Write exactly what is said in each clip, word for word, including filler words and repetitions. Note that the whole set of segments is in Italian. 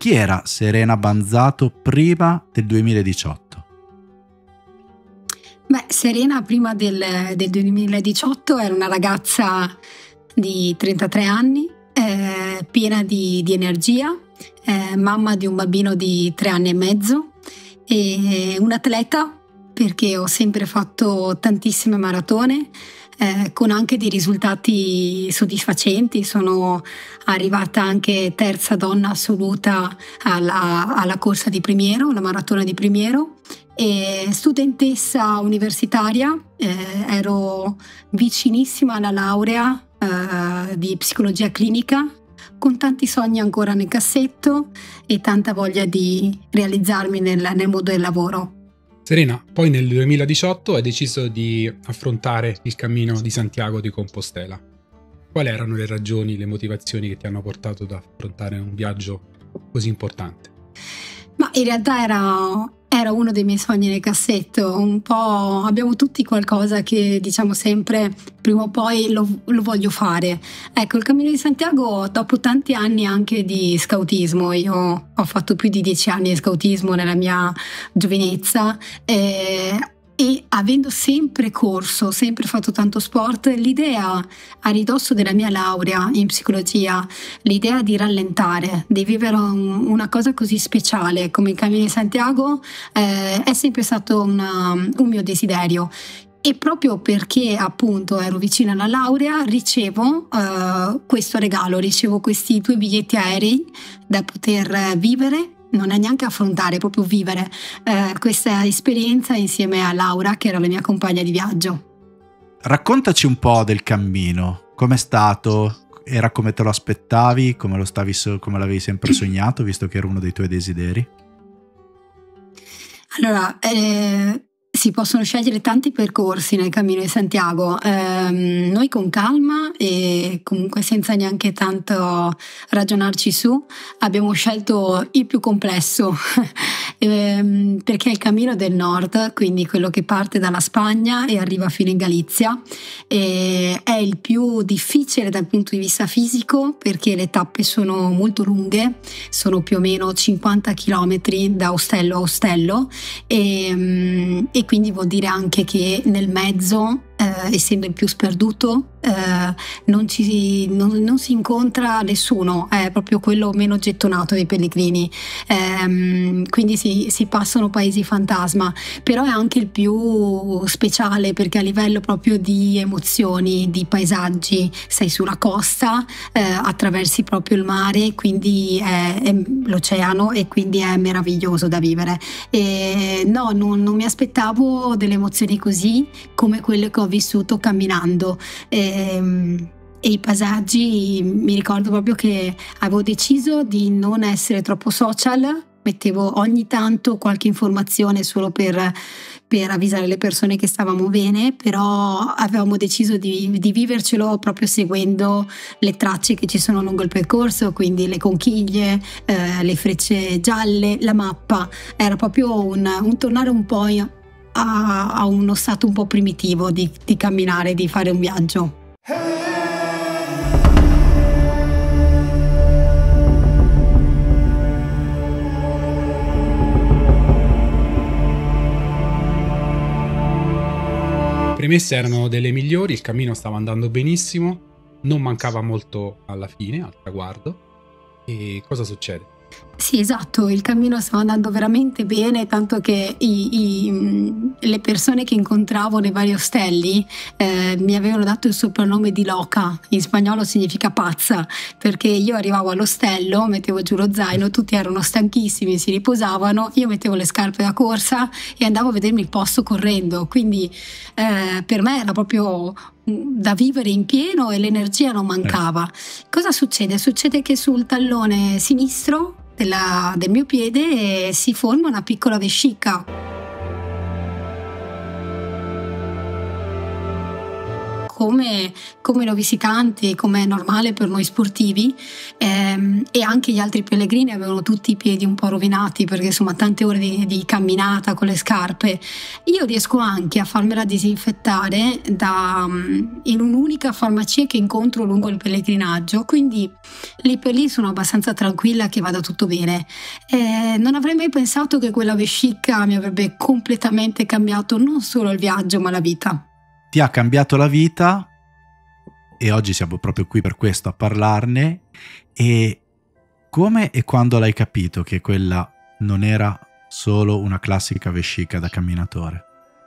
chi era Serena Banzato prima del duemiladiciotto? Beh, Serena prima del, del duemiladiciotto era una ragazza di trentatré anni, eh, piena di, di energia, eh, mamma di un bambino di tre anni e mezzo e un atleta, perché ho sempre fatto tantissime maratone, eh, con anche dei risultati soddisfacenti. Sono arrivata anche terza donna assoluta alla, alla corsa di Primiero, la maratona di Primiero. E studentessa universitaria, eh, ero vicinissima alla laurea eh, di psicologia clinica, con tanti sogni ancora nel cassetto e tanta voglia di realizzarmi nel, nel mondo del lavoro. Serena, poi nel duemiladiciotto hai deciso di affrontare il cammino di Santiago di Compostela. Quali erano le ragioni, le motivazioni che ti hanno portato ad affrontare un viaggio così importante? Ma in realtà era, era uno dei miei sogni nel cassetto. Un po' abbiamo tutti qualcosa che diciamo sempre prima o poi lo, lo voglio fare. Ecco, il Cammino di Santiago, dopo tanti anni anche di scautismo, io ho fatto più di dieci anni di scautismo nella mia giovinezza, eh, e avendo sempre corso, sempre fatto tanto sport, l'idea a ridosso della mia laurea in psicologia, l'idea di rallentare, di vivere un, una cosa così speciale come il Cammino di Santiago, eh, è sempre stato una, un mio desiderio. E proprio perché appunto ero vicina alla laurea ricevo uh, questo regalo, ricevo questi due biglietti aerei da poter vivere, non è neanche affrontare, proprio vivere uh, questa esperienza insieme a Laura, che era la mia compagna di viaggio. Raccontaci un po' del cammino, com'è stato? Era come te lo aspettavi, come lo stavi, come l'avevi sempre sognato, visto che era uno dei tuoi desideri? Allora, eh, si possono scegliere tanti percorsi nel Cammino di Santiago. Eh, noi con calma e comunque senza neanche tanto ragionarci su abbiamo scelto il più complesso eh, perché è il Cammino del Nord, quindi quello che parte dalla Spagna e arriva fino in Galizia. E è il più difficile dal punto di vista fisico perché le tappe sono molto lunghe, sono più o meno cinquanta chilometri da ostello a ostello e, e quindi vuol dire anche che nel mezzo, eh, essendo il più sperduto, eh, non, ci, non, non si incontra nessuno, è proprio quello meno gettonato dei pellegrini, eh, quindi si, si passano paesi fantasma, però è anche il più speciale perché a livello proprio di emozioni, di paesaggi, sei sulla costa, eh, attraversi proprio il mare, quindi è, è l'oceano, e quindi è meraviglioso da vivere. E no, non, non mi aspettavo delle emozioni così come quelle che ho vissuto camminando. E, e i paesaggi, mi ricordo proprio che avevo deciso di non essere troppo social, mettevo ogni tanto qualche informazione solo per, per avvisare le persone che stavamo bene, però avevamo deciso di, di vivercelo proprio seguendo le tracce che ci sono lungo il percorso, quindi le conchiglie, eh, le frecce gialle, la mappa. Era proprio un, un tornare un po' a, a uno stato un po' primitivo di, di camminare, di fare un viaggio. Le premesse erano delle migliori, il cammino stava andando benissimo, non mancava molto alla fine, al traguardo. E cosa succede? Sì, esatto, il cammino stava andando veramente bene, tanto che i, i, le persone che incontravo nei vari ostelli eh, mi avevano dato il soprannome di Loca, in spagnolo significa pazza, perché io arrivavo all'ostello, mettevo giù lo zaino, tutti erano stanchissimi, si riposavano, io mettevo le scarpe da corsa e andavo a vedermi il posto correndo, quindi eh, per me era proprio da vivere in pieno e l'energia non mancava. Cosa succede? Succede che sul tallone sinistro della, del mio piede si forma una piccola vescica come, come noi visitanti, come è normale per noi sportivi, ehm, e anche gli altri pellegrini avevano tutti i piedi un po' rovinati perché insomma tante ore di, di camminata con le scarpe. Io riesco anche a farmela disinfettare da, in un'unica farmacia che incontro lungo il pellegrinaggio, quindi lì per lì sono abbastanza tranquilla che vada tutto bene. Eh, non avrei mai pensato che quella vescica mi avrebbe completamente cambiato non solo il viaggio ma la vita. Ti ha cambiato la vita e oggi siamo proprio qui per questo a parlarne. E come e quando l'hai capito che quella non era solo una classica vescica da camminatore?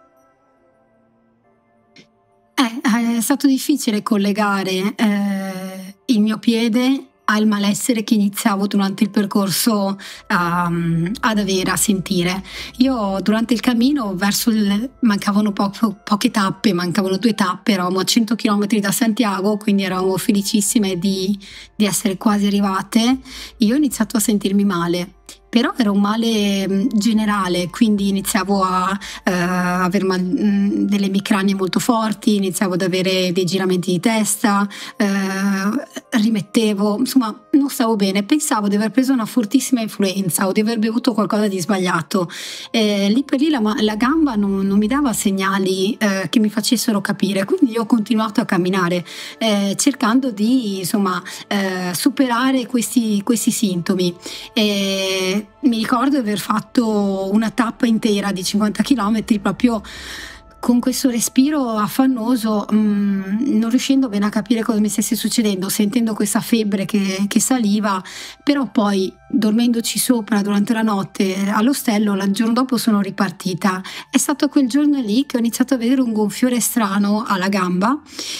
Eh, è stato difficile collegare eh, il mio piede al malessere che iniziavo durante il percorso um, ad avere, a sentire. Io durante il cammino verso il, mancavano po- poche tappe, mancavano due tappe, eravamo a cento chilometri da Santiago, quindi eravamo felicissime di, di essere quasi arrivate. Io ho iniziato a sentirmi male. Però era un male generale, quindi iniziavo a uh, avere mal, mh, delle emicranie molto forti, iniziavo ad avere dei giramenti di testa, uh, rimettevo, insomma non stavo bene, pensavo di aver preso una fortissima influenza o di aver bevuto qualcosa di sbagliato. Eh, lì per lì la, la gamba non, non mi dava segnali eh, che mi facessero capire, quindi io ho continuato a camminare eh, cercando di insomma eh, superare questi, questi sintomi. E mi ricordo di aver fatto una tappa intera di cinquanta chilometri proprio con questo respiro affannoso, mh, non riuscendo bene a capire cosa mi stesse succedendo, sentendo questa febbre che, che saliva, però poi dormendoci sopra durante la notte all'ostello, il giorno dopo sono ripartita. È stato quel giorno lì che ho iniziato a vedere un gonfiore strano alla gamba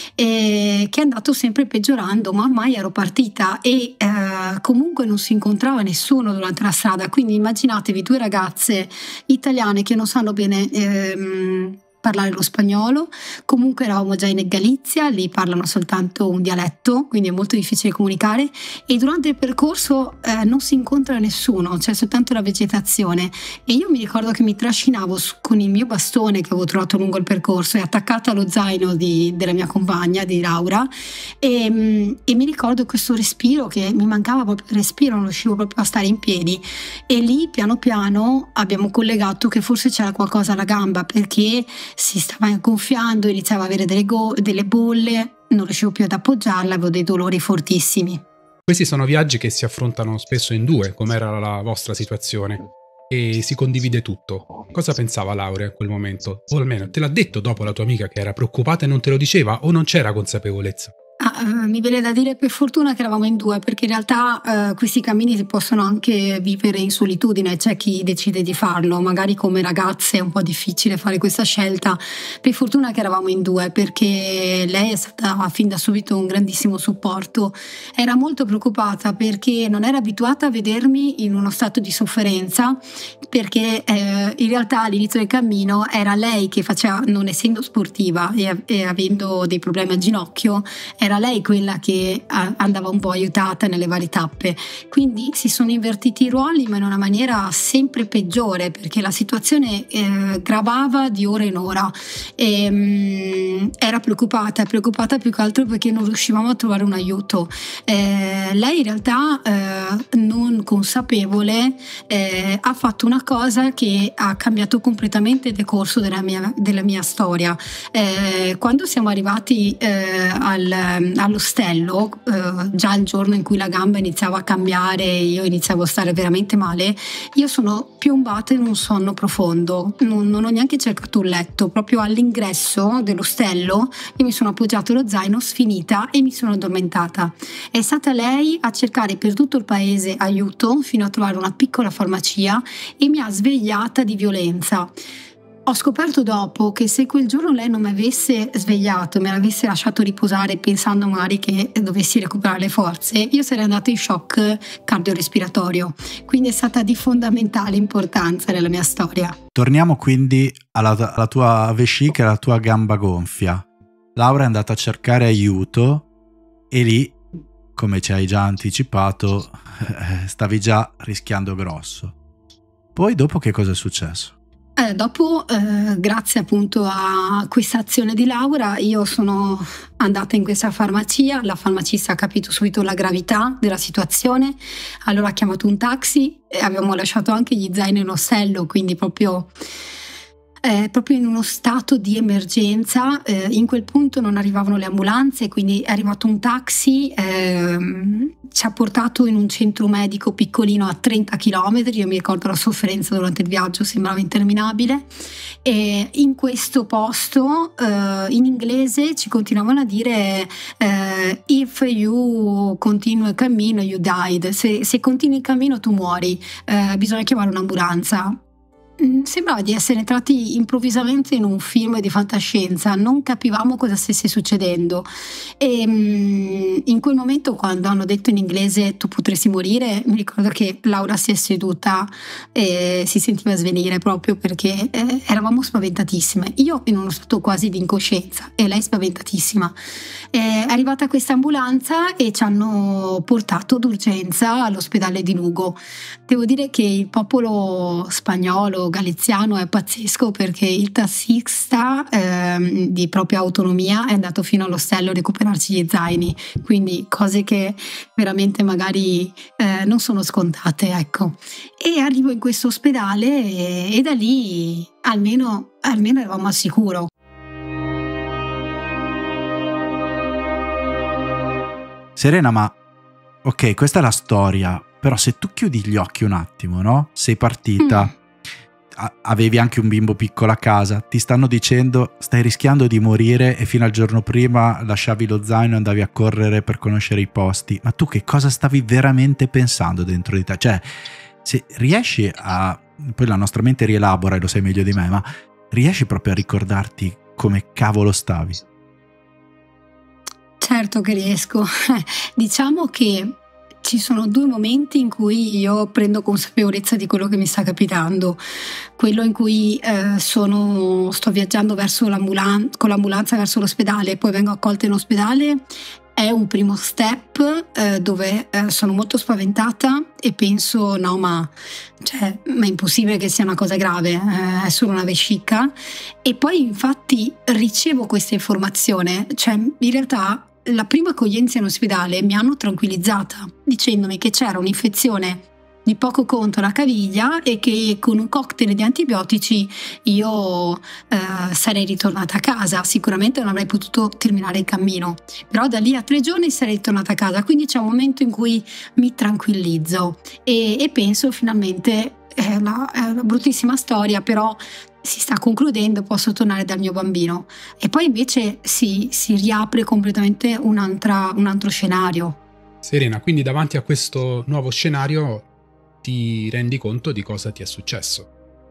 eh, che è andato sempre peggiorando, ma ormai ero partita e eh, comunque non si incontrava nessuno durante la strada, quindi immaginatevi due ragazze italiane che non sanno bene ehm, parlare lo spagnolo, comunque eravamo già in Galizia, lì parlano soltanto un dialetto, quindi è molto difficile comunicare, e durante il percorso eh, non si incontra nessuno, c'è soltanto la vegetazione, e io mi ricordo che mi trascinavo su, con il mio bastone che avevo trovato lungo il percorso e attaccata allo zaino di, della mia compagna, di Laura, e, e mi ricordo questo respiro che mi mancava proprio il respiro, non riuscivo proprio a stare in piedi, e lì piano piano abbiamo collegato che forse c'era qualcosa alla gamba, perché si stava gonfiando, iniziava a avere delle, go- delle bolle, non riuscivo più ad appoggiarla, avevo dei dolori fortissimi. Questi sono viaggi che si affrontano spesso in due, come era la vostra situazione, e si condivide tutto. Cosa pensava Laura in quel momento? O almeno te l'ha detto dopo la tua amica che era preoccupata e non te lo diceva, o non c'era consapevolezza? Ah, eh, mi viene da dire per fortuna che eravamo in due, perché in realtà eh, questi cammini si possono anche vivere in solitudine, c'è chi decide di farlo, magari come ragazze è un po' difficile fare questa scelta. Per fortuna che eravamo in due, perché lei è stata fin da subito un grandissimo supporto. Era molto preoccupata perché non era abituata a vedermi in uno stato di sofferenza, perché eh, in realtà all'inizio del cammino era lei che faceva, non essendo sportiva e, e avendo dei problemi al ginocchio, era lei quella che andava un po' aiutata nelle varie tappe, quindi si sono invertiti i ruoli, ma in una maniera sempre peggiore, perché la situazione eh, gravava di ora in ora e mh, era preoccupata preoccupata più che altro perché non riuscivamo a trovare un aiuto. Eh, lei in realtà eh, non consapevole eh, ha fatto una cosa che ha cambiato completamente il decorso della mia, della mia storia. Eh, quando siamo arrivati eh, al all'ostello, eh, già il giorno in cui la gamba iniziava a cambiare, io iniziavo a stare veramente male, io sono piombata in un sonno profondo, non, non ho neanche cercato un letto, proprio all'ingresso dell'ostello io mi sono appoggiato lo zaino, sfinita, e mi sono addormentata. È stata lei a cercare per tutto il paese aiuto fino a trovare una piccola farmacia e mi ha svegliata di violenza. Ho scoperto dopo che se quel giorno lei non mi avesse svegliato, me l'avesse lasciato riposare pensando magari che dovessi recuperare le forze, io sarei andata in shock cardiorespiratorio. Quindi è stata di fondamentale importanza nella mia storia. Torniamo quindi alla, alla tua vescica e alla tua gamba gonfia. Laura è andata a cercare aiuto e lì, come ci hai già anticipato, stavi già rischiando grosso. Poi dopo che cosa è successo? Eh, dopo, eh, grazie appunto a questa azione di Laura, io sono andata in questa farmacia, la farmacista ha capito subito la gravità della situazione, allora ha chiamato un taxi e abbiamo lasciato anche gli zaini in ostello, quindi proprio... Eh, proprio in uno stato di emergenza. Eh, in quel punto non arrivavano le ambulanze, quindi è arrivato un taxi, ehm, ci ha portato in un centro medico piccolino a trenta chilometri. Io mi ricordo la sofferenza durante il viaggio, sembrava interminabile, e in questo posto eh, in inglese ci continuavano a dire eh, if you continue il cammino you died, se, se continui il cammino tu muori, eh, bisogna chiamare un'ambulanza. Sembrava di essere entrati improvvisamente in un film di fantascienza, non capivamo cosa stesse succedendo e in quel momento, quando hanno detto in inglese tu potresti morire, mi ricordo che Laura si è seduta e si sentiva svenire, proprio perché eh, eravamo spaventatissime, io in uno stato quasi di incoscienza e lei spaventatissima. È arrivata questa ambulanza e ci hanno portato d'urgenza all'ospedale di Lugo. Devo dire che il popolo spagnolo, galiziano è pazzesco, perché il tassista eh, di propria autonomia è andato fino all'ostello a recuperarci gli zaini, quindi cose che veramente magari eh, non sono scontate, ecco. E arrivo in questo ospedale e, e da lì almeno, almeno eravamo al sicuro. Serena, ma ok, questa è la storia, però se tu chiudi gli occhi un attimo, no? Sei partita, mm. avevi anche un bimbo piccolo a casa, ti stanno dicendo stai rischiando di morire e fino al giorno prima lasciavi lo zaino e andavi a correre per conoscere i posti, ma tu che cosa stavi veramente pensando dentro di te? Cioè, se riesci a... poi la nostra mente rielabora e lo sai meglio di me, ma riesci proprio a ricordarti come cavolo stavi? Certo che riesco. Diciamo che ci sono due momenti in cui io prendo consapevolezza di quello che mi sta capitando. Quello in cui eh, sono, sto viaggiando verso l'ambulan- con l'ambulanza verso l'ospedale e poi vengo accolta in ospedale è un primo step eh, dove eh, sono molto spaventata e penso no ma, cioè, ma è impossibile che sia una cosa grave, eh, è solo una vescica. E poi infatti ricevo questa informazione, cioè in realtà la prima accoglienza in ospedale mi hanno tranquillizzata dicendomi che c'era un'infezione di poco conto alla caviglia e che con un cocktail di antibiotici io eh, sarei ritornata a casa. Sicuramente non avrei potuto terminare il cammino, però da lì a tre giorni sarei ritornata a casa, quindi c'è un momento in cui mi tranquillizzo e, e penso finalmente è una, è una bruttissima storia, però si sta concludendo, posso tornare dal mio bambino. E poi invece si, si riapre completamente un'altra, un altro scenario. Serena, quindi davanti a questo nuovo scenario ti rendi conto di cosa ti è successo?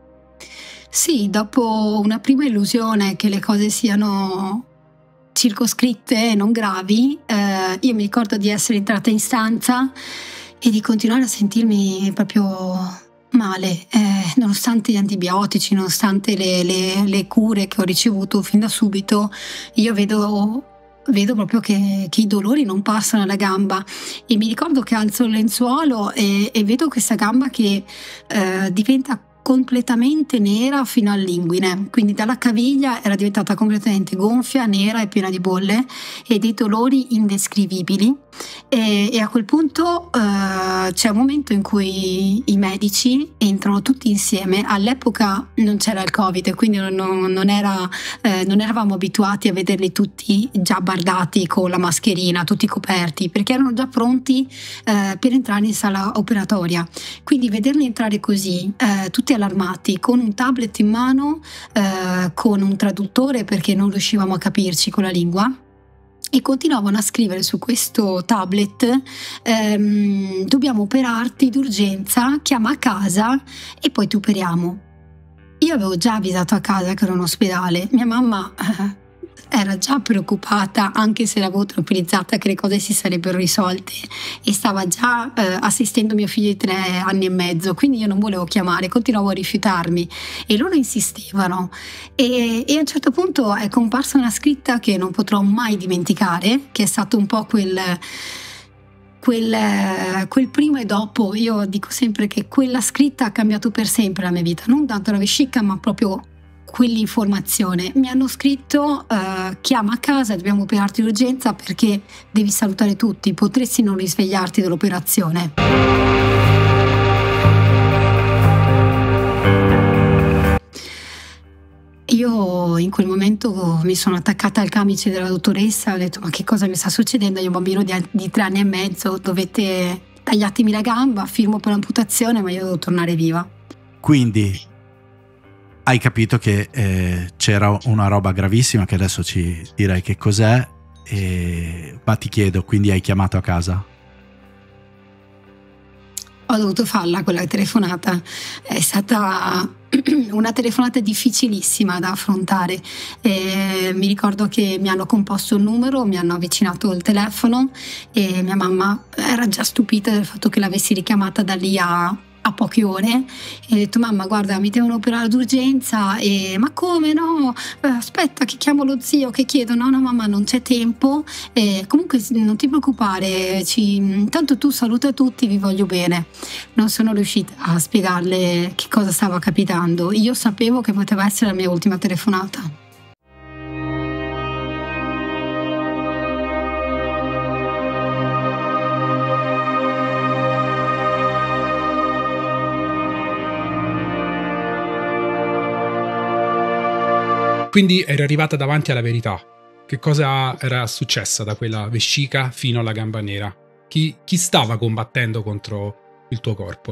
Sì, dopo una prima illusione che le cose siano circoscritte e non gravi, eh, io mi ricordo di essere entrata in stanza e di continuare a sentirmi proprio male, eh, nonostante gli antibiotici, nonostante le, le, le cure che ho ricevuto fin da subito. Io vedo vedo proprio che, che i dolori non passano alla gamba e mi ricordo che alzo il lenzuolo e, e vedo questa gamba che eh, diventa completamente nera fino all'inguine, quindi dalla caviglia era diventata completamente gonfia, nera e piena di bolle e dei dolori indescrivibili. E, e a quel punto eh, c'è un momento in cui i medici entrano tutti insieme. All'epoca non c'era il Covid, quindi non, non, era, eh, non eravamo abituati a vederli tutti già bardati con la mascherina, tutti coperti, perché erano già pronti eh, per entrare in sala operatoria. Quindi vederli entrare così, eh, tutti allarmati, con un tablet in mano, eh, con un traduttore perché non riuscivamo a capirci con la lingua, e continuavano a scrivere su questo tablet ehm, dobbiamo operarti d'urgenza, chiama a casa e poi ti operiamo. Io avevo già avvisato a casa che era un ospedale, mia mamma eh, era già preoccupata, anche se l'avevo tranquillizzata che le cose si sarebbero risolte, e stava già eh, assistendo mio figlio di tre anni e mezzo, quindi io non volevo chiamare, continuavo a rifiutarmi e loro insistevano e, e a un certo punto è comparsa una scritta che non potrò mai dimenticare, che è stato un po' quel quel, quel prima e dopo, io dico sempre che quella scritta ha cambiato per sempre la mia vita, non tanto la vescica ma proprio quell'informazione. Mi hanno scritto uh, chiama a casa, dobbiamo operarti d'urgenza perché devi salutare tutti, potresti non risvegliarti dall'operazione. Io in quel momento mi sono attaccata al camice della dottoressa, ho detto ma che cosa mi sta succedendo? Io ho un bambino di, di tre anni e mezzo, dovete tagliatemi la gamba, firmo per l'amputazione ma io devo tornare viva. Quindi hai capito che eh, c'era una roba gravissima che adesso ci direi che cos'è, e... ma ti chiedo, quindi hai chiamato a casa? Ho dovuto farla quella telefonata, è stata una telefonata difficilissima da affrontare. E mi ricordo che mi hanno composto il numero, mi hanno avvicinato il telefono e mia mamma era già stupita del fatto che l'avessi richiamata da lì a a poche ore e ho detto mamma guarda mi devono operare d'urgenza e ma come no aspetta che chiamo lo zio che chiedo no no mamma non c'è tempo e comunque non ti preoccupare ci... tanto tu saluta tutti vi voglio bene. Non sono riuscita a spiegarle che cosa stava capitando, io sapevo che poteva essere la mia ultima telefonata. Quindi eri arrivata davanti alla verità. Che cosa era successa da quella vescica fino alla gamba nera? Chi, chi stava combattendo contro il tuo corpo?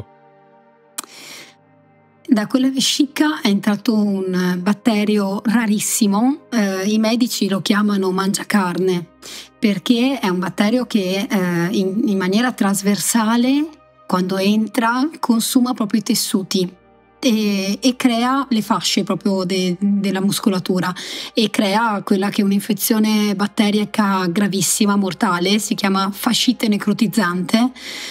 Da quella vescica è entrato un batterio rarissimo, eh, i medici lo chiamano mangiacarne, perché è un batterio che eh, in, in maniera trasversale, quando entra, consuma proprio i tessuti. E, e crea le fasce proprio de, della muscolatura e crea quella che è un'infezione batterica gravissima, mortale, si chiama fascite necrotizzante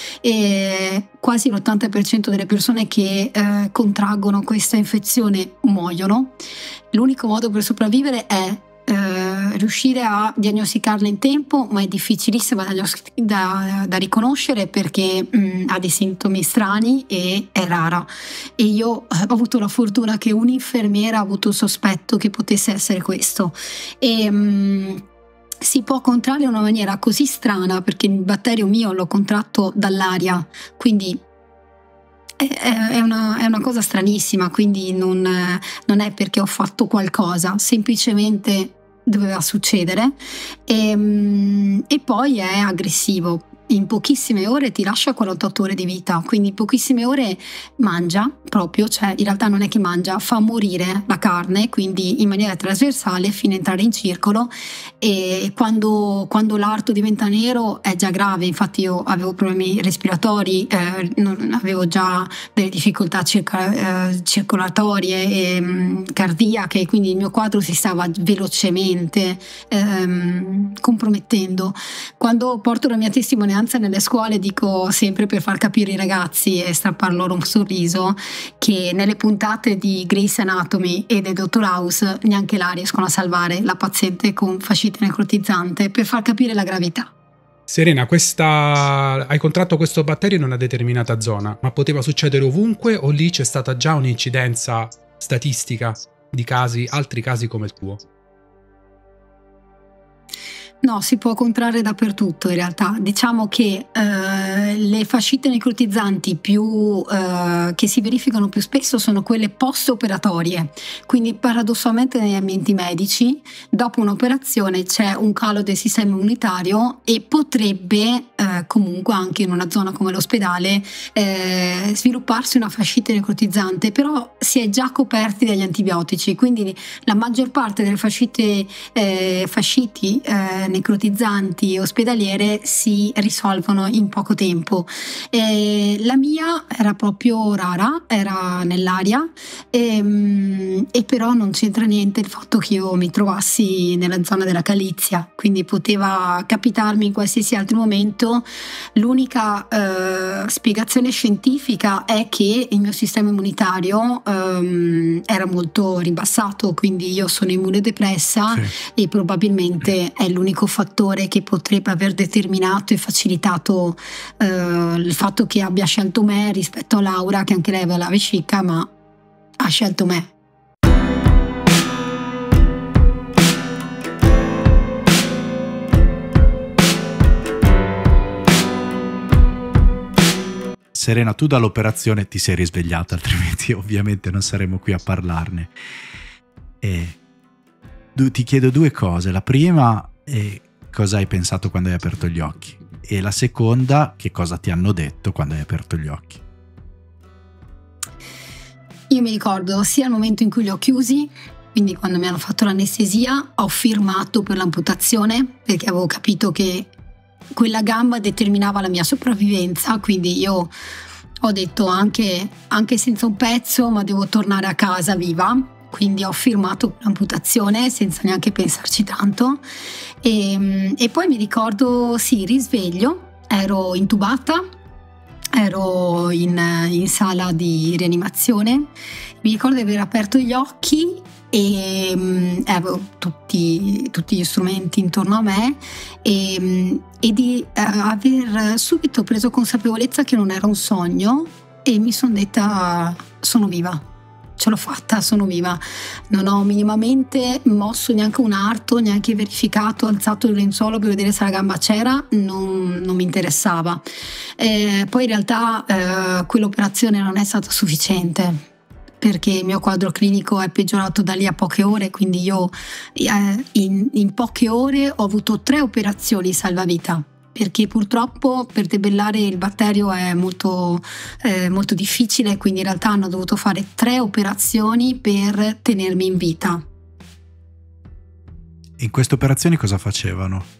e quasi l'ottanta per cento delle persone che eh, contraggono questa infezione muoiono. L'unico modo per sopravvivere è Uh, riuscire a diagnosticarla in tempo, ma è difficilissima da, da, da riconoscere perché mh, ha dei sintomi strani e è rara. E io ho avuto la fortuna che un'infermiera ha avuto il sospetto che potesse essere questo. E mh, si può contrarre in una maniera così strana perché il batterio mio l'ho contratto dall'aria, quindi è una, è una cosa stranissima, quindi non, non è perché ho fatto qualcosa, semplicemente doveva succedere e, e poi è aggressivo. In pochissime ore ti lascia quarantotto ore di vita, quindi in pochissime ore mangia proprio, cioè in realtà non è che mangia, fa morire la carne, quindi in maniera trasversale fino a entrare in circolo e quando, quando l'arto diventa nero è già grave, infatti io avevo problemi respiratori, eh, non, avevo già delle difficoltà circa, eh, circolatorie e mh, cardiache, quindi il mio quadro si stava velocemente ehm, compromettendo. Quando porto la mia testimonianza nelle scuole dico sempre, per far capire ai ragazzi e strappar loro un sorriso, che nelle puntate di Grey's Anatomy e del dottor House neanche là riescono a salvare la paziente con fascite necrotizzante, per far capire la gravità. Serena, questa... hai contratto questo batterio in una determinata zona, ma poteva succedere ovunque o lì c'è stata già un'incidenza statistica di casi, altri casi come il tuo? No, si può contrarre dappertutto in realtà. Diciamo che eh, le fascite necrotizzanti più, eh, che si verificano più spesso sono quelle post-operatorie, quindi paradossalmente negli ambienti medici dopo un'operazione c'è un calo del sistema immunitario e potrebbe eh, comunque anche in una zona come l'ospedale eh, svilupparsi una fascite necrotizzante, però si è già coperti dagli antibiotici, quindi la maggior parte delle fascite eh, fasciti eh, necrotizzanti ospedaliere si risolvono in poco tempo. E la mia era proprio rara, era nell'aria e, e però non c'entra niente il fatto che io mi trovassi nella zona della calizia, quindi poteva capitarmi in qualsiasi altro momento capito, l'unica eh, spiegazione scientifica è che il mio sistema immunitario ehm, era molto ribassato, quindi io sono immunodepressa, sì. E probabilmente è l'unico fattore che potrebbe aver determinato e facilitato eh, il fatto che abbia scelto me rispetto a Laura, che anche lei aveva la vescica, ma ha scelto me. Serena, tu dall'operazione ti sei risvegliata, altrimenti ovviamente non saremmo qui a parlarne. E ti chiedo due cose. La prima è cosa hai pensato quando hai aperto gli occhi, e la seconda, che cosa ti hanno detto quando hai aperto gli occhi. Io mi ricordo sia il momento in cui li ho chiusi, quindi quando mi hanno fatto l'anestesia ho firmato per l'amputazione, perché avevo capito che quella gamba determinava la mia sopravvivenza, quindi io ho detto anche, anche senza un pezzo, ma devo tornare a casa viva, quindi ho firmato l'amputazione senza neanche pensarci tanto. E, e poi mi ricordo, sì, risveglio, ero intubata, ero in, in sala di rianimazione, mi ricordo di aver aperto gli occhi e um, avevo tutti, tutti gli strumenti intorno a me e, um, e di uh, aver subito preso consapevolezza che non era un sogno, e mi sono detta: sono viva, ce l'ho fatta, sono viva. Non ho minimamente mosso neanche un arto, neanche verificato, alzato il lenzuolo per vedere se la gamba c'era, non, non mi interessava. Eh, poi in realtà eh, quell'operazione non è stata sufficiente, perché il mio quadro clinico è peggiorato da lì a poche ore, quindi io eh, in, in poche ore ho avuto tre operazioni salvavita, perché purtroppo per debellare il batterio è molto, eh, molto difficile, quindi in realtà hanno dovuto fare tre operazioni per tenermi in vita. In queste operazioni cosa facevano?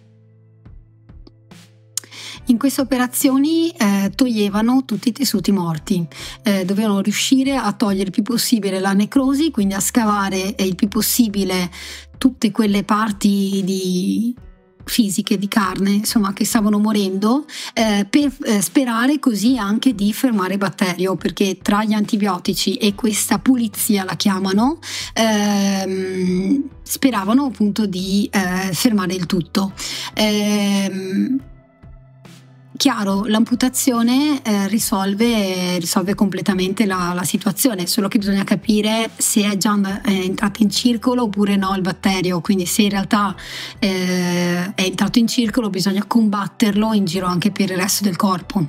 In queste operazioni eh, toglievano tutti i tessuti morti, eh, dovevano riuscire a togliere il più possibile la necrosi, quindi a scavare eh, il più possibile tutte quelle parti di fisiche di carne, insomma, che stavano morendo, eh, per eh, sperare così anche di fermare il batterio, perché tra gli antibiotici e questa pulizia, la chiamano, ehm, speravano appunto di eh, fermare il tutto. Ehm, Chiaro, l'amputazione eh, risolve, risolve completamente la, la situazione, solo che bisogna capire se è già è entrato in circolo oppure no il batterio, quindi se in realtà eh, è entrato in circolo bisogna combatterlo in giro anche per il resto del corpo.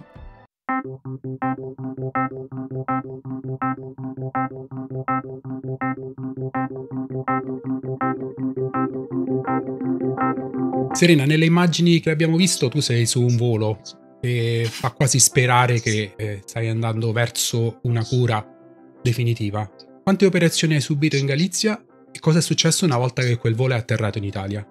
Serena, nelle immagini che abbiamo visto tu sei su un volo e fa quasi sperare che eh, stai andando verso una cura definitiva. Quante operazioni hai subito in Galizia e cosa è successo una volta che quel volo è atterrato in Italia?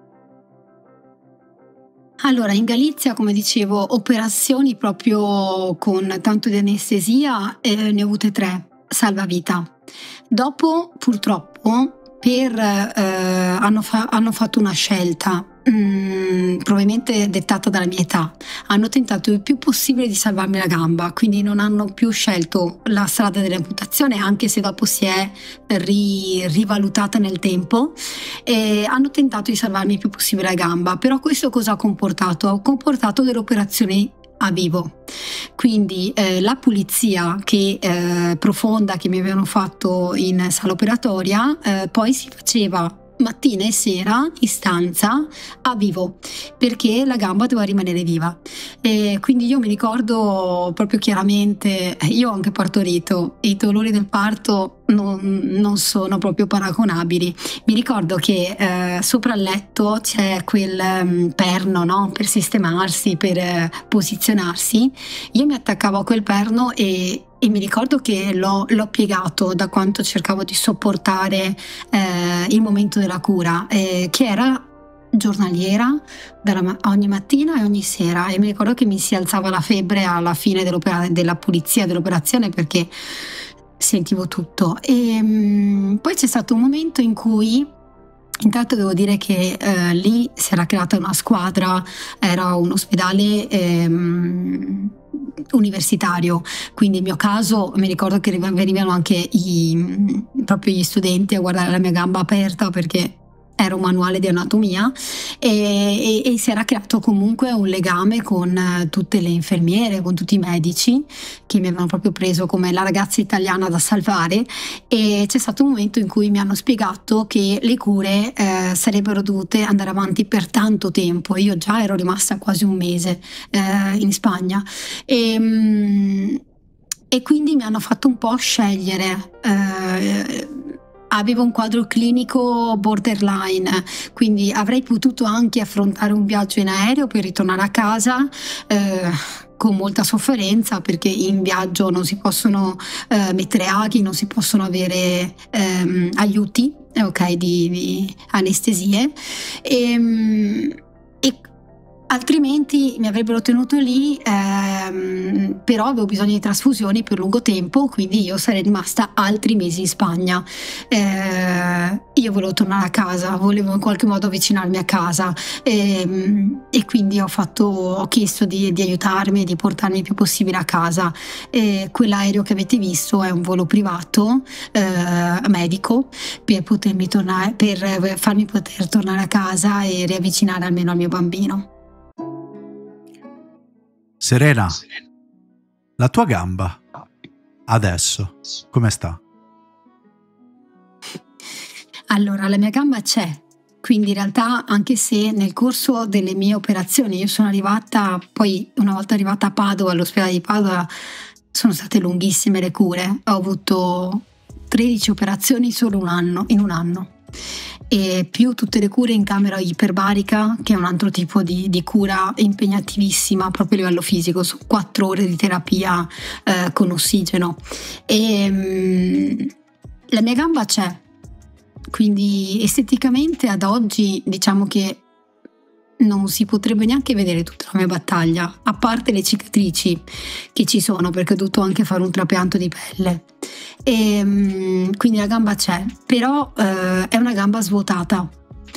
Allora, in Galizia, come dicevo, operazioni proprio con tanto di anestesia, eh, ne ho avute tre, salvavita. Dopo, purtroppo, per, eh, hanno, fa- hanno fatto una scelta, mh, probabilmente dettata dalla mia età. Hanno tentato il più possibile di salvarmi la gamba, quindi non hanno più scelto la strada dell'amputazione, anche se dopo si è ri- rivalutata nel tempo, e hanno tentato di salvarmi il più possibile la gamba. Però questo cosa ha comportato? Ha comportato delle operazioni a vivo, quindi eh, la pulizia che, eh, profonda che mi avevano fatto in sala operatoria eh, poi si faceva mattina e sera in stanza a vivo, perché la gamba doveva rimanere viva. E quindi io mi ricordo proprio chiaramente, io ho anche partorito, i dolori del parto non, non sono proprio paragonabili. Mi ricordo che eh, sopra il letto c'è quel um, perno, no? Per sistemarsi, per eh, posizionarsi. Io mi attaccavo a quel perno e E mi ricordo che l'ho, l'ho piegato da quanto cercavo di sopportare eh, il momento della cura, eh, che era giornaliera, della, ogni mattina e ogni sera. E mi ricordo che mi si alzava la febbre alla fine della pulizia dell'operazione, perché sentivo tutto. E mh, poi c'è stato un momento in cui Intanto devo dire che eh, lì si era creata una squadra, era un ospedale ehm, universitario, quindi nel mio caso mi ricordo che venivano anche i, proprio gli studenti a guardare la mia gamba aperta perché era un manuale di anatomia e, e, e si era creato comunque un legame con uh, tutte le infermiere, con tutti i medici che mi avevano proprio preso come la ragazza italiana da salvare, e c'è stato un momento in cui mi hanno spiegato che le cure eh, sarebbero dovute andare avanti per tanto tempo. Io già ero rimasta quasi un mese eh, in Spagna e, mh, e quindi mi hanno fatto un po' scegliere. Eh, Avevo un quadro clinico borderline, quindi avrei potuto anche affrontare un viaggio in aereo per ritornare a casa eh, con molta sofferenza, perché in viaggio non si possono eh, mettere aghi, non si possono avere ehm, aiuti ok, di, di anestesie e, e altrimenti mi avrebbero tenuto lì, ehm, però avevo bisogno di trasfusioni per lungo tempo, quindi io sarei rimasta altri mesi in Spagna. Eh, io volevo tornare a casa, volevo in qualche modo avvicinarmi a casa e, e quindi ho, fatto, ho chiesto di, di aiutarmi e di portarmi il più possibile a casa. E quell'aereo che avete visto è un volo privato eh, medico per potermi tornare, per farmi poter tornare a casa e riavvicinare almeno al mio bambino. Serena, la tua gamba adesso come sta? Allora, la mia gamba c'è, quindi in realtà anche se nel corso delle mie operazioni io sono arrivata, poi una volta arrivata a Padova, all'ospedale di Padova, sono state lunghissime le cure, ho avuto tredici operazioni solo un anno, in un anno. E più tutte le cure in camera iperbarica, che è un altro tipo di, di cura impegnativissima proprio a livello fisico, su quattro ore di terapia eh, con ossigeno. E mh, la mia gamba c'è, quindi esteticamente ad oggi diciamo che non si potrebbe neanche vedere tutta la mia battaglia, a parte le cicatrici che ci sono, perché ho dovuto anche fare un trapianto di pelle. E, quindi la gamba c'è, però eh, è una gamba svuotata.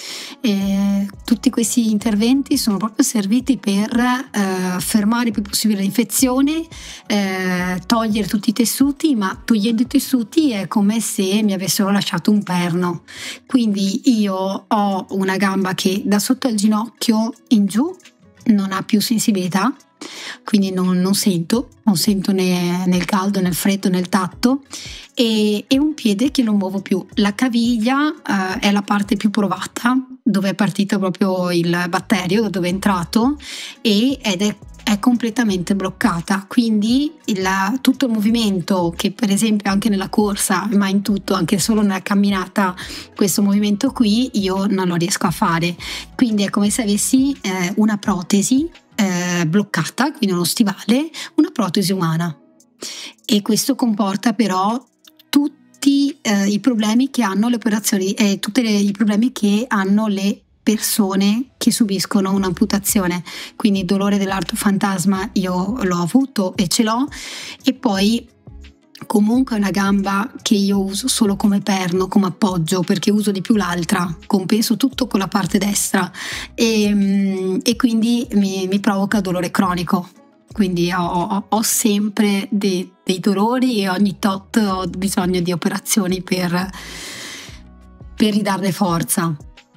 E tutti questi interventi sono proprio serviti per eh, fermare il più possibile l'infezione, eh, togliere tutti i tessuti, ma togliendo i tessuti è come se mi avessero lasciato un perno. Quindi io ho una gamba che da sotto al ginocchio in giù non ha più sensibilità, quindi non, non sento, non sento né nel caldo, nel freddo, nel tatto, e, e un piede che non muovo più. La caviglia eh, è la parte più provata, dove è partito proprio il batterio, da dove è entrato, e, ed è, è completamente bloccata, quindi il, tutto il movimento che per esempio anche nella corsa, ma in tutto, anche solo nella camminata, questo movimento qui io non lo riesco a fare, quindi è come se avessi eh, una protesi eh, bloccata, quindi uno stivale, una protesi umana, e questo comporta però tutti eh, i problemi che hanno le operazioni e eh, tutti i problemi che hanno le persone che subiscono un'amputazione. Quindi il dolore dell'arto fantasma io l'ho avuto e ce l'ho, e poi comunque è una gamba che io uso solo come perno, come appoggio, perché uso di più l'altra, compenso tutto con la parte destra e, e quindi mi, mi provoca dolore cronico. Quindi ho, ho, ho sempre dei, dei dolori e ogni tot ho bisogno di operazioni per, per ridarle forza.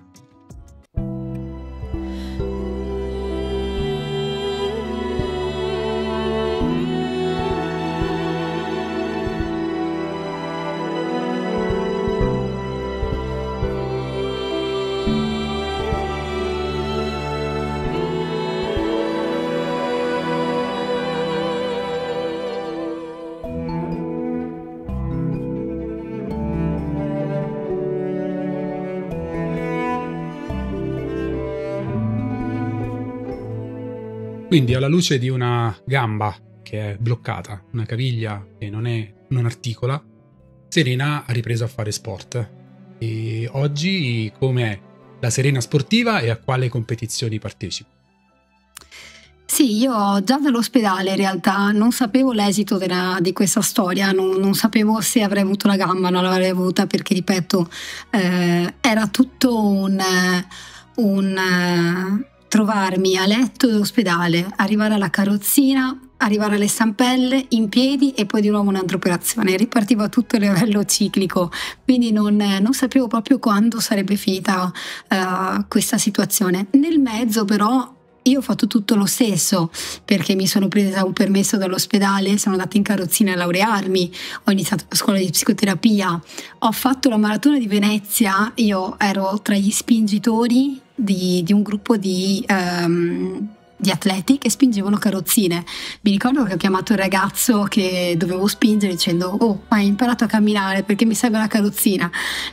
Quindi alla luce di una gamba che è bloccata, una caviglia che non è non articola, Serena ha ripreso a fare sport. E oggi com'è la Serena sportiva e a quale competizioni partecipa? Sì, io già dall'ospedale in realtà non sapevo l'esito della- di questa storia, non, non sapevo se avrei avuto la gamba, non l'avrei avuta perché, ripeto, eh, era tutto un, eh, un, eh, trovarmi a letto d'ospedale, arrivare alla carrozzina, arrivare alle stampelle, in piedi e poi di nuovo un'altra operazione. Ripartiva tutto a livello ciclico, quindi non, non sapevo proprio quando sarebbe finita eh, questa situazione. Nel mezzo però io ho fatto tutto lo stesso, perché mi sono presa un permesso dall'ospedale, sono andata in carrozzina a laurearmi, ho iniziato la scuola di psicoterapia, ho fatto la maratona di Venezia, io ero tra gli spingitori di, di un gruppo di, ehm, di atleti che spingevano carrozzine. Mi ricordo che ho chiamato il ragazzo che dovevo spingere dicendo: oh, hai imparato a camminare perché mi serve la carrozzina,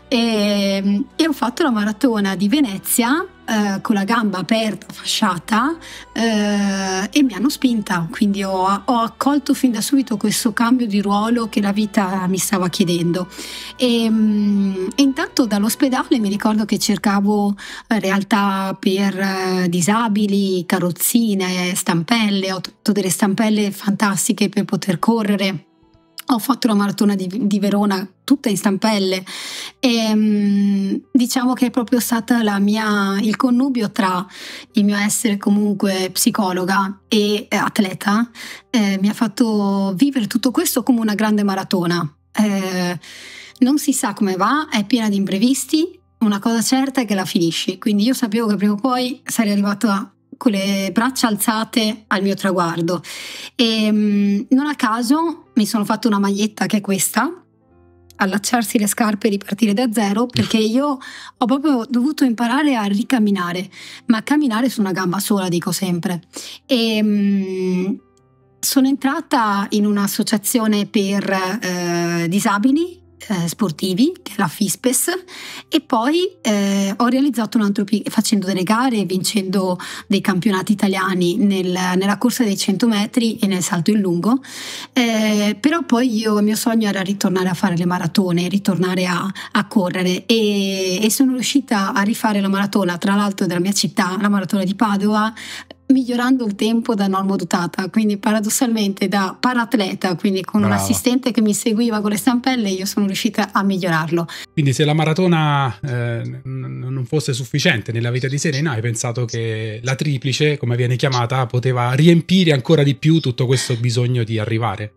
e, e ho fatto la maratona di Venezia eh, con la gamba aperta, fasciata, eh, e mi hanno spinta, quindi ho, ho accolto fin da subito questo cambio di ruolo che la vita mi stava chiedendo. E, e intanto dall'ospedale mi ricordo che cercavo realtà per eh, disabili, carrozzine, stampelle, ho tutto delle stampelle fantastiche per poter correre. Ho fatto la maratona di, di Verona tutta in stampelle e um, diciamo che è proprio stata la mia, il connubio tra il mio essere comunque psicologa e eh, atleta, eh, mi ha fatto vivere tutto questo come una grande maratona. Eh, non si sa come va, è piena di imprevisti, una cosa certa è che la finisci, quindi io sapevo che prima o poi sarei arrivata con le braccia alzate al mio traguardo e um, non a caso mi sono fatta una maglietta che è questa, allacciarsi le scarpe e ripartire da zero, perché io ho proprio dovuto imparare a ricamminare, ma a camminare su una gamba sola, dico sempre. E um, sono entrata in un'associazione per eh, disabili Eh, sportivi, che è la FISPES, e poi eh, ho realizzato un altro pic- facendo delle gare, vincendo dei campionati italiani nel, nella corsa dei cento metri e nel salto in lungo, eh, però poi io, il mio sogno era ritornare a fare le maratone, ritornare a, a correre e, e sono riuscita a rifare la maratona, tra l'altro della mia città, la maratona di Padova, migliorando il tempo da normodotata, quindi paradossalmente da paratleta, quindi con Brava. un assistente che mi seguiva con le stampelle, io sono riuscita a migliorarlo. Quindi se la maratona eh, n- non fosse sufficiente nella vita di Serena, hai pensato che la triplice, come viene chiamata, poteva riempire ancora di più tutto questo bisogno di arrivare?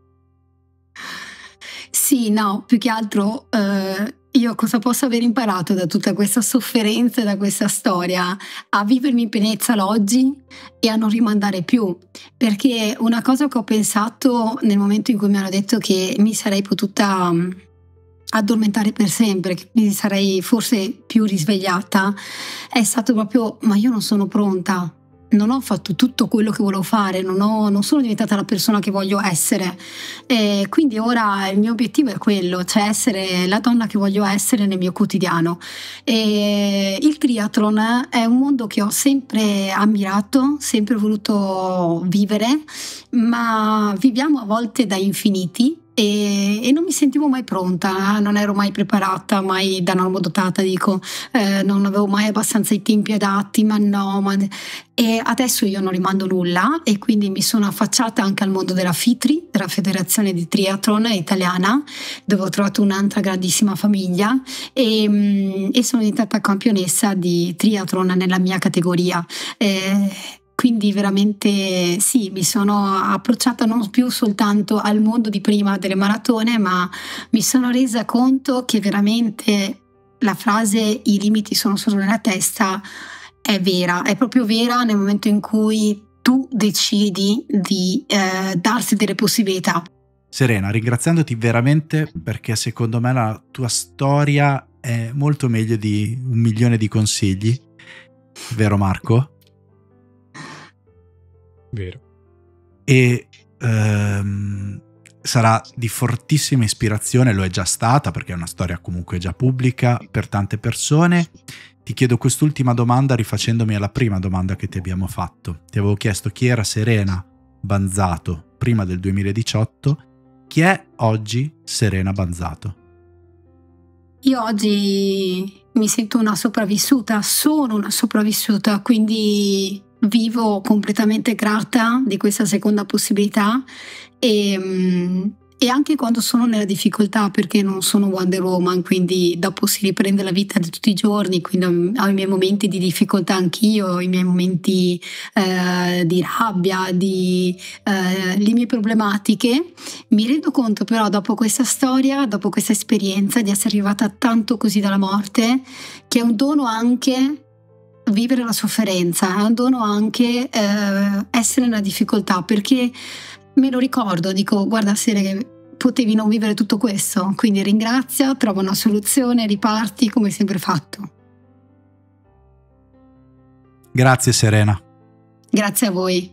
Sì, no, più che altro eh, io cosa posso aver imparato da tutta questa sofferenza, da questa storia? A vivermi in pienezza l'oggi e a non rimandare più, perché una cosa che ho pensato nel momento in cui mi hanno detto che mi sarei potuta um, addormentare per sempre, che mi sarei forse più risvegliata, è stato proprio: ma io non sono pronta. Non ho fatto tutto quello che volevo fare, non, ho, non sono diventata la persona che voglio essere, e quindi ora il mio obiettivo è quello, cioè essere la donna che voglio essere nel mio quotidiano. E il triathlon è un mondo che ho sempre ammirato, sempre voluto vivere, ma viviamo a volte da infiniti. E, e non mi sentivo mai pronta, non ero mai preparata, mai da normodotata, dico, eh, non avevo mai abbastanza i tempi adatti, ma no, ma... E adesso io non rimando nulla e quindi mi sono affacciata anche al mondo della FITRI, della Federazione di Triathlon Italiana, dove ho trovato un'altra grandissima famiglia e, e sono diventata campionessa di triathlon nella mia categoria. Eh, Quindi veramente sì, mi sono approcciata non più soltanto al mondo di prima delle maratone, ma mi sono resa conto che veramente la frase "i limiti sono solo nella testa" è vera, è proprio vera nel momento in cui tu decidi di eh, darsi delle possibilità. Serena, ringraziandoti veramente, perché secondo me la tua storia è molto meglio di un milione di consigli, vero Marco? Vero. E ehm, sarà di fortissima ispirazione, lo è già stata perché è una storia comunque già pubblica per tante persone. Ti chiedo quest'ultima domanda rifacendomi alla prima domanda che ti abbiamo fatto. Ti avevo chiesto chi era Serena Banzato prima del duemiladiciotto, chi è oggi Serena Banzato? Io oggi mi sento una sopravvissuta, sono una sopravvissuta, quindi vivo completamente grata di questa seconda possibilità e, e anche quando sono nella difficoltà, perché non sono Wonder Woman, quindi dopo si riprende la vita di tutti i giorni, quindi ho i miei momenti di difficoltà anch'io, i miei momenti eh, di rabbia, di eh, le mie problematiche. Mi rendo conto però dopo questa storia, dopo questa esperienza di essere arrivata tanto così dalla morte, che è un dono anche vivere la sofferenza, è un dono anche eh, essere nella difficoltà, perché me lo ricordo, dico guarda Sere che potevi non vivere tutto questo, quindi ringrazia, trova una soluzione, riparti come hai sempre fatto. Grazie Serena. Grazie a voi.